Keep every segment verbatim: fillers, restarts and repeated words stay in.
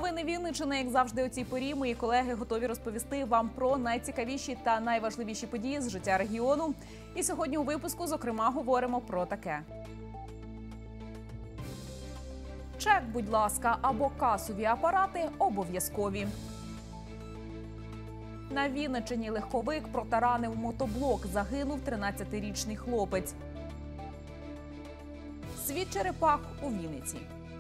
Новини Вінниччини, як завжди, у цій порі мої колеги готові розповісти вам про найцікавіші та найважливіші події з життя регіону. І сьогодні у випуску, зокрема, говоримо про таке. Чек, будь ласка, або касові апарати обов'язкові. На Вінниччині легковик протаранив мотоблок, загинув тринадцятирічний хлопець. Світ черепах у Вінниці.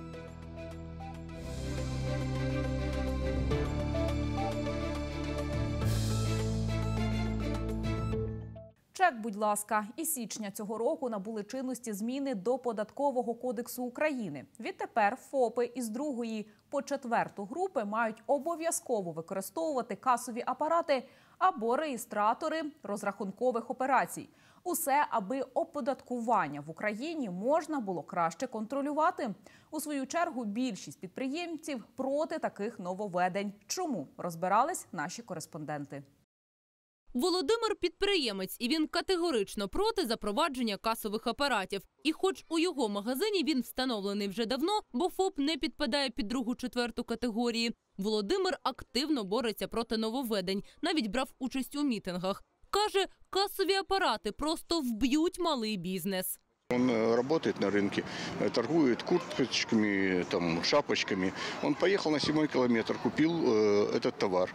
Чек, будь ласка. Із січня цього року набули чинності зміни до Податкового кодексу України. Відтепер ФОПи із другої по четверту групи мають обов'язково використовувати касові апарати або реєстратори розрахункових операцій. Усе, аби оподаткування в Україні можна було краще контролювати. У свою чергу, більшість підприємців проти таких нововведень. Чому? Розбирались наші кореспонденти. Володимир – підприємець, і він категорично проти запровадження касових апаратів. І хоч у його магазині він встановлений вже давно, бо ФОП не підпадає під другу-четверту категорії, Володимир активно бореться проти нововведень, навіть брав участь у мітингах. Каже, касові апарати просто вб'ють малий бізнес. Он работает на рынке, торгует курточками, там, шапочками. Он поехал на седьмой километр, купил э, этот товар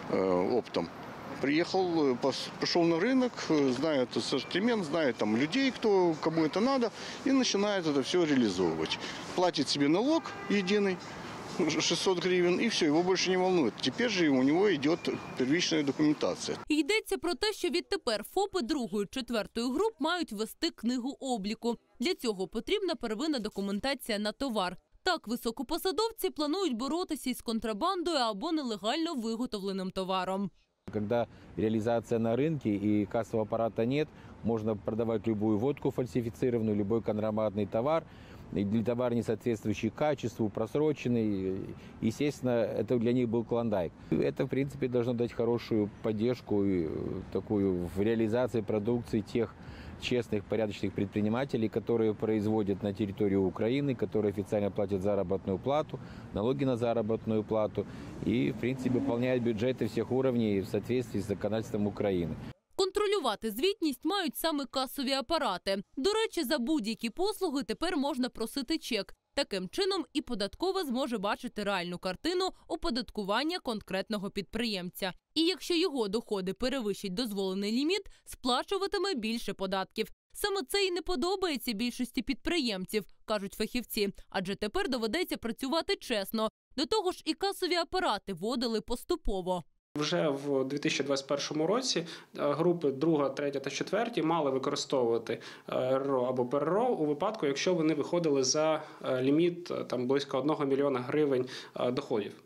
э, оптом. Приехал, пошел на рынок, знает ассортимент, знает там людей, кто, кому это надо, и начинает это все реализовывать. Платит себе налог единый, шестьсот гривен, и все, его больше не волнует. Теперь же у него идет первичная документация. Йдеться про те, що відтепер ФОПи другої, четвертої груп мають вести книгу обліку. Для цього потрібна первинна документація на товар. Так, високопосадовці планують боротися із контрабандою або нелегально виготовленим товаром. Когда реализация на рынке и кассового аппарата нет, можно продавать любую водку фальсифицированную, любой контрабандный товар, или товар, не соответствующий качеству, просроченный. Естественно, это для них был клондайк. Это, в принципе, должно дать хорошую поддержку и такую в реализации продукции тех честных, порядочных предпринимателей, которые производят на территории Украины, которые официально платят заработную плату, налоги на заработную плату и, в принципе, выполняют бюджеты всех уровней в соответствии с законодательством Украины. Контролювати звітність мають саме касові апарати. До речі, за будь-які послуги тепер можна просити чек. Таким чином і податкова зможе бачити реальну картину оподаткування конкретного підприємця. І якщо його доходи перевищать дозволений ліміт, сплачуватиме більше податків. Саме це і не подобається більшості підприємців, кажуть фахівці, адже тепер доведеться працювати чесно. До того ж і касові апарати вводили поступово. Вже в дві тисячі двадцять першому році групи друга, третя та четверті мали використовувати РРО або ПРРО у випадку, якщо вони виходили за ліміт там, близько одного мільйона гривень доходів.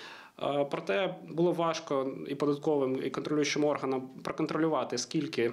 Проте було важко і податковим, і контролюючим органам проконтролювати, скільки,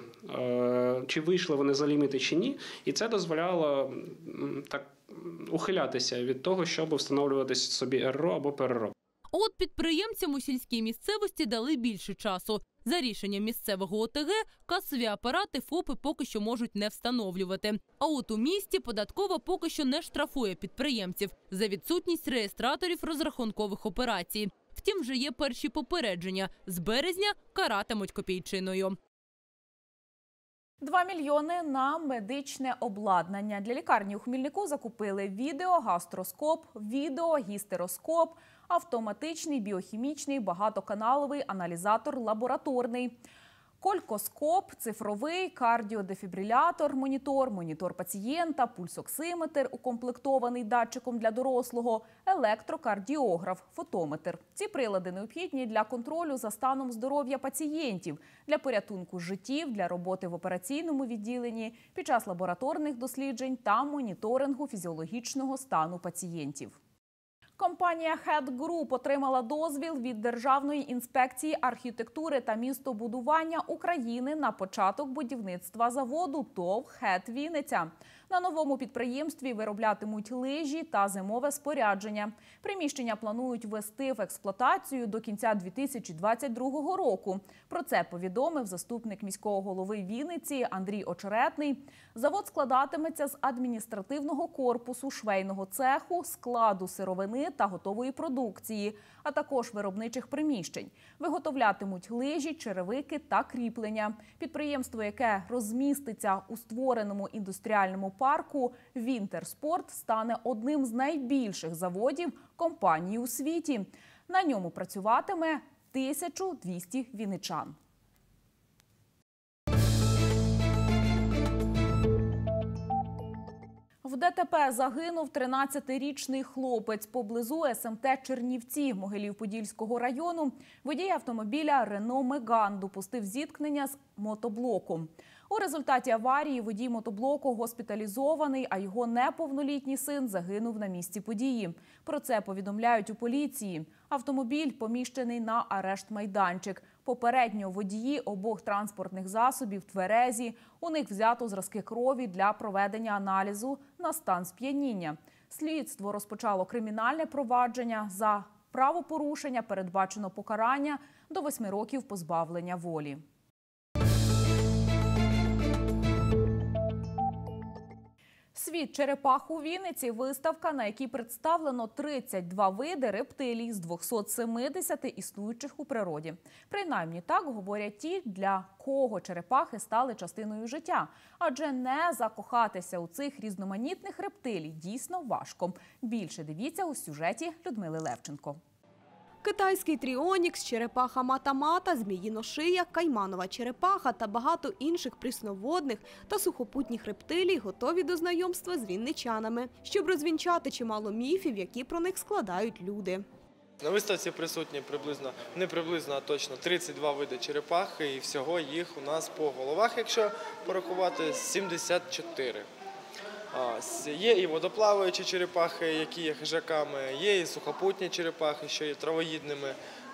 чи вийшли вони за ліміти, чи ні. І це дозволяло так ухилятися від того, щоб встановлювати собі РРО або ПРРО. От підприємцям у сільській місцевості дали більше часу. За рішенням місцевого ОТГ касові апарати ФОПи поки що можуть не встановлювати. А от у місті податкова поки що не штрафує підприємців за відсутність реєстраторів розрахункових операцій. Втім, вже є перші попередження. З березня каратимуть копійчиною. Два мільйони на медичне обладнання. Для лікарні у Хмільнику закупили відеогастроскоп, відеогістероскоп, автоматичний біохімічний багатоканаловий аналізатор лабораторний, колькоскоп, цифровий, кардіодефібрилятор, монітор, монітор пацієнта, пульсоксиметр, укомплектований датчиком для дорослого, електрокардіограф, фотометр. Ці прилади необхідні для контролю за станом здоров'я пацієнтів, для порятунку життів, для роботи в операційному відділенні, під час лабораторних досліджень та моніторингу фізіологічного стану пацієнтів. Компанія «Хет Груп» отримала дозвіл від Державної інспекції архітектури та містобудування України на початок будівництва заводу ТОВ «Хет Вінниця». На новому підприємстві вироблятимуть лижі та зимове спорядження. Приміщення планують ввести в експлуатацію до кінця дві тисячі двадцять другого року. Про це повідомив заступник міського голови Вінниці Андрій Очеретний. Завод складатиметься з адміністративного корпусу, швейного цеху, складу сировини та готової продукції, а також виробничих приміщень. Виготовлятимуть лижі, черевики та кріплення. Підприємство, яке розміститься у створеному індустріальному парку «Вінтерспорт», стане одним з найбільших заводів компанії у світі. На ньому працюватиме тисяча двісті вінничан. В ДТП загинув тринадцятирічний хлопець поблизу ес ем те «Чернівці» Могилів-Подільського району. Водій автомобіля «Рено Меган» допустив зіткнення з мотоблоком. У результаті аварії водій мотоблоку госпіталізований, а його неповнолітній син загинув на місці події. Про це повідомляють у поліції. Автомобіль поміщений на арешт-майданчик. Попередньо водії обох транспортних засобів тверезі. У них взято зразки крові для проведення аналізу на стан сп'яніння. Слідство розпочало кримінальне провадження. За правопорушення передбачено покарання до восьми років позбавлення волі. Світ черепах у Вінниці – виставка, на якій представлено тридцять два види рептилій з двохсот семидесяти існуючих у природі. Принаймні так говорять ті, для кого черепахи стали частиною життя. Адже не закохатися у цих різноманітних рептилій дійсно важко. Більше дивіться у сюжеті Людмили Левченко. Китайський тріонікс, черепаха мата-мата, зміїношия, кайманова черепаха та багато інших прісноводних та сухопутніх рептилій готові до знайомства з вінничанами, щоб розвінчати чимало міфів, які про них складають люди. На виставці присутні приблизно, не приблизно, а точно тридцять два види черепахи, і всього їх у нас по головах, якщо порахувати, сімдесят чотири. Є і водоплаваючі черепахи, які є хижаками, є і сухопутні черепахи, що є травоїдними.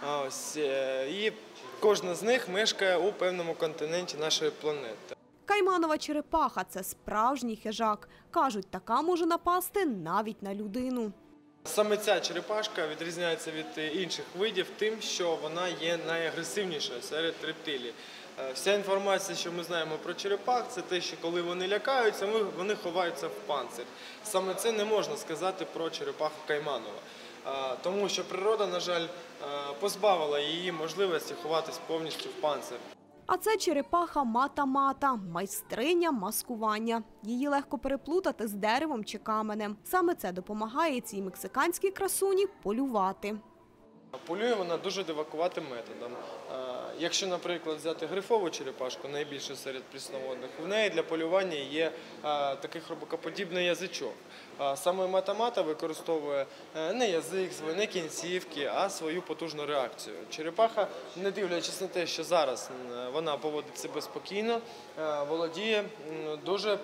І кожна з них мешкає у певному континенті нашої планети. Кайманова черепаха – це справжній хижак. Кажуть, така може напасти навіть на людину. Саме ця черепашка відрізняється від інших видів тим, що вона є найагресивнішою серед рептилій. Вся інформація, що ми знаємо про черепах, це те, що коли вони лякаються, вони ховаються в панцир. Саме це не можна сказати про черепаху Кайманова. Тому що природа, на жаль, позбавила її можливості ховатись повністю в панцир. А це черепаха мата-мата – майстриня маскування. Її легко переплутати з деревом чи каменем. Саме це допомагає цій мексиканській красуні полювати. Полює вона дуже дивакуватим методом. Якщо, наприклад, взяти грифову черепашку, найбільшу серед прісноводних, в неї для полювання є такий хробакоподібний язичок. Саме мата-мата використовує не язик, не кінцівки, а свою потужну реакцію. Черепаха, не дивлячись на те, що зараз вона поводить себе спокійно, володіє дуже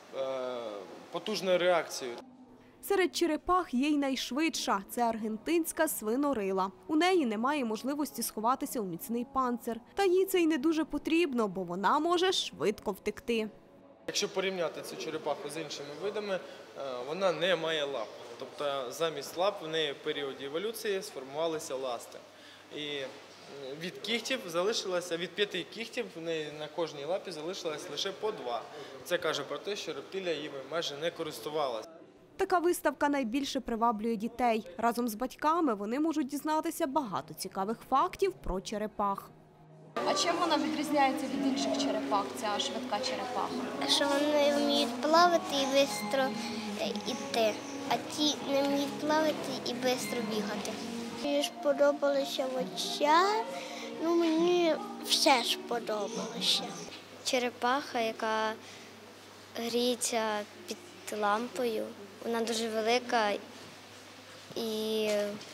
потужною реакцією. Серед черепах є й найшвидша – це аргентинська свинорила. У неї немає можливості сховатися у міцний панцир. Та їй це й не дуже потрібно, бо вона може швидко втекти. Якщо порівняти цю черепаху з іншими видами, вона не має лап. Тобто замість лап в неї в періоді еволюції сформувалися ласти. І від кігтів залишилося, від п'яти кігтів в неї на кожній лапі залишилось лише по два. Це каже про те, що рептилія їми майже не користувалася. Така виставка найбільше приваблює дітей. Разом з батьками вони можуть дізнатися багато цікавих фактів про черепах. А чим вона відрізняється від інших черепах, ця швидка черепаха? Що вони вміють плавати і швидко йти, а ті не вміють плавати і швидко бігати. Мені сподобалося оча, ну мені все сподобалося. Черепаха, яка гріється під лампою, вона дуже велика і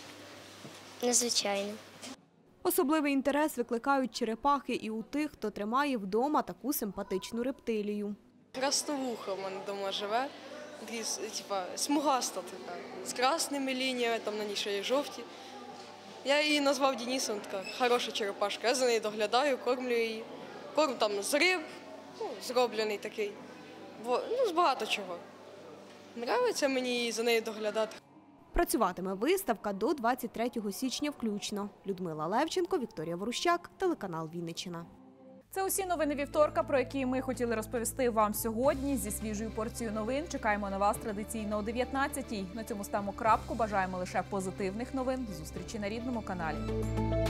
незвичайна. Особливий інтерес викликають черепахи і у тих, хто тримає вдома таку симпатичну рептилію. Красновуха в мене вдома живе, типа смугаста така, з красними лініями, там на ній ще є жовті. Я її назвав Денисом, така хороша черепашка, я за нею доглядаю, кормлю її. Корм там з риб, ну, зроблений такий, ну, з багато чого. Нравиться мені за нею доглядати. Працюватиме виставка до двадцять третього січня включно. Людмила Левченко, Вікторія Ворущак, телеканал Вінниччина. Це усі новини вівторка, про які ми хотіли розповісти вам сьогодні. Зі свіжою порцією новин чекаємо на вас традиційно о дев'ятнадцятій. На цьому ставимо крапку. Бажаємо лише позитивних новин. До зустрічі на рідному каналі.